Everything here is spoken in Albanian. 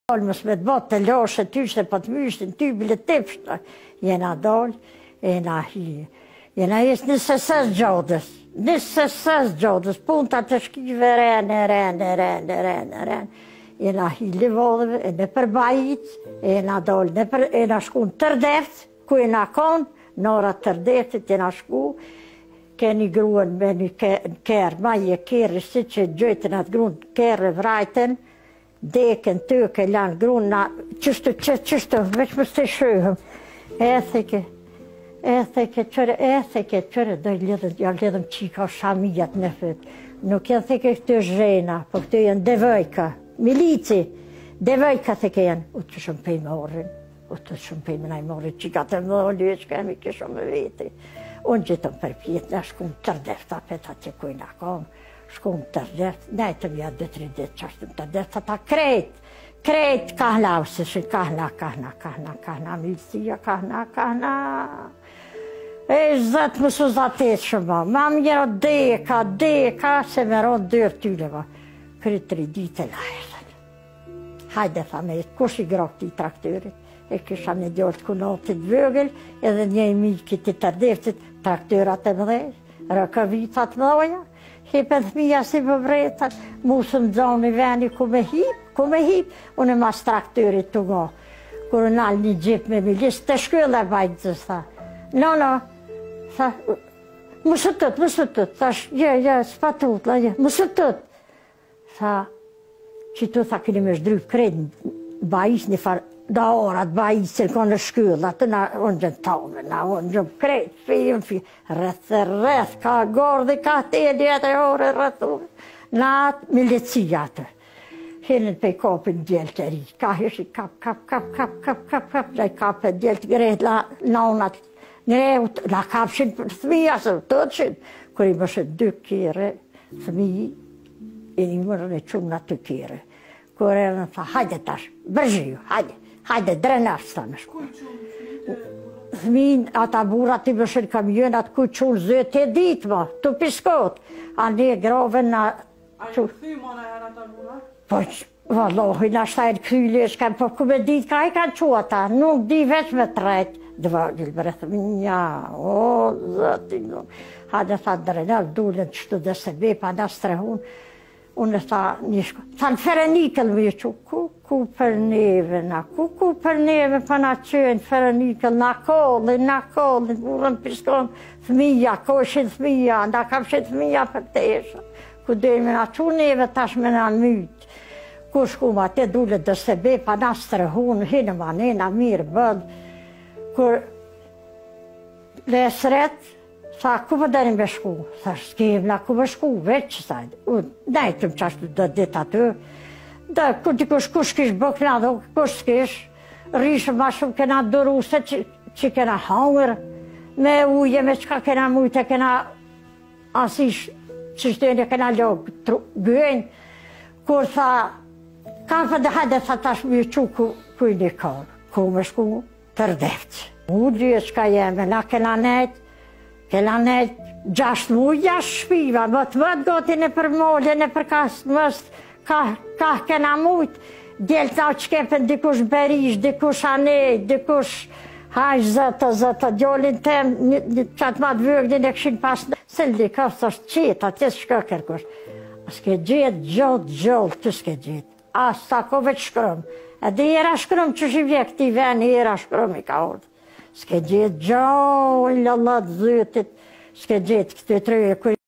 Mos me të botë të loshe tyshte po të myshtin, ty bile tepshta. Jena dollë, jena hi. Jena jesë një sesës gjodës. Një sesës gjodës, punta të shkive rene. Jena hi livodheve, e në përbajit, jena dollë, jena shku në tërdeft, ku jena konë, në ora tërdeftit jena shku, keni gruën me një kërë, ma je kërë, si që gjojtën atë gruën kërë vrajten, deken të ke lanë grunë, qështë, veç më së të shëhëm. Etheke, qërë, do ledhëm qika shamijat në fëtë. Nuk janë theke këtë zhena, po këtë janë devojka, milici, devojka theke janë. U të shumë pej më orën, më najë më orën, qika të më olë, që kemi kësho më veti. Unë gjithëm për pjetë, në shku më tërdefta, peta që kujna komë. Shku më tërdeft, nejtë mja 2-3 ditë qashtë më tërdeft, ata krejt kahna, se shi kahna, milësia, kahna. E zëtë më su zatet shumë, ma më njero deka, se me ronë dërë tyleva. Krytë 3 ditë e lajrën. Hajde, tha me, kush i grok ti traktorit? E kisha një djollë të kunotit vëgël, edhe një i mikit i tërdeftit, traktorat e mëdhej, rëkëvitat mëdhoja. Hipen thmija si për vretat, musë më zonë i veni ku me hip, unë e mas traktorit të go. Kërë nalë një gjip me milis, të shkyllë e bajtë zës, tha. No, tha, mësë tëtë, thash, spatut, mësë tëtë. Tha, që tu tha këni me shdryp kretë, bajis një farë, da orat bajis, që konë në shkyllë, atë na, unë gjënë tome, unë gjënë kretë, rreth, ka gordë, ka tedi atë ore rrëthuve, na atë milicia atë. Hinën pe kopin djelë të ri, ka heshi kap, la i kap e djelë të grejt, la naunat, grejt, la kapshin për thmija, së të qënë, kër i mëshë 2 kire, thmiji, e një mërën e qumë në 2 kire. Kër e në tha, hajde tash, bërgjiju, hajde, drenash, sa në shku. Thmin, ata burat i bëshën kamionat ku qunë zëtë e ditë ma, të piskot. A ne grove na... A ju këthy ma në herë ata burat? Po, vallohi, na shtajnë këthyli e shkem, po ku me ditë ka i kanë që ata, nuk di veç me trejt. Dëvagil bre, thminja, o, zëti, hajde tha drenash, dullen qëtu dhe se bepa, na strehun. Unë tha një shko, tha në Ferenikël me që, ku për neve na, ku për neve pa na qenë Ferenikël, na kollin, urën piskon thmija, koshin thmija, na kapshin thmija për tesha. Ku dojnë me na që neve tash me na mytë. Ku shku ma te dule dhe se be pa na strehun, hinë ma nena mirë bëllë. Kur lesret, tha, ku për dërin me shku? Tha, s'kemla, ku për shku, veç, tha. Nejtëm qashtu dhe dit atë. Dhe, ku dikush kush kish bëkna, dhe kush s'kish. Rishëm ma shumë kena dëru se që kena hangër. Me uje, me qka kena mujtë, kena asish, që shtene kena logë gëjnë. Kur tha, ka për dhe hajde, tha, tash me qu ku i një kërë. Ku me shku, tërdeft. U dhje qka jeme, na kena nejtë. Kena nejtë 6 muja shpiva, më të vëtë goti në për mollë, në për kasë mështë, ka kena mujtë. Djelë ta që kepen dikush berish, dikush anej, dikush hajsh zëtë, djollin tem, qatë matë vëgdin e këshin pas në. Se li ka thështë qita, të shka kërkush. S'ke gjithë, gjollë, të s'ke gjithë. Asë ta ko veç shkrëm. Edhe jera shkrëm që shi vjek ti ven, jera shkrëm i ka ordë. S'ke gjithë gjollë, Allah të zëtit, s'ke gjithë këtë të rejë.